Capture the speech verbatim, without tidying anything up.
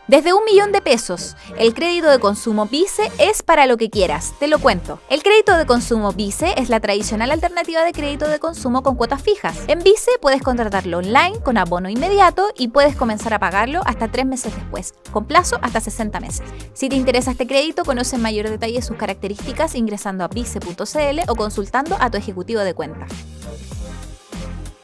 Desde un millón de pesos, el crédito de consumo Vice es para lo que quieras, te lo cuento. El crédito de consumo Vice es la tradicional alternativa de crédito de consumo con cuotas fijas. En Vice puedes contratarlo online con abono inmediato y puedes comenzar a pagarlo hasta tres meses después, con plazo hasta sesenta meses. Si te interesa este crédito, conoce en mayor detalle sus características ingresando a vice punto c l o consultando a tu ejecutivo de cuenta.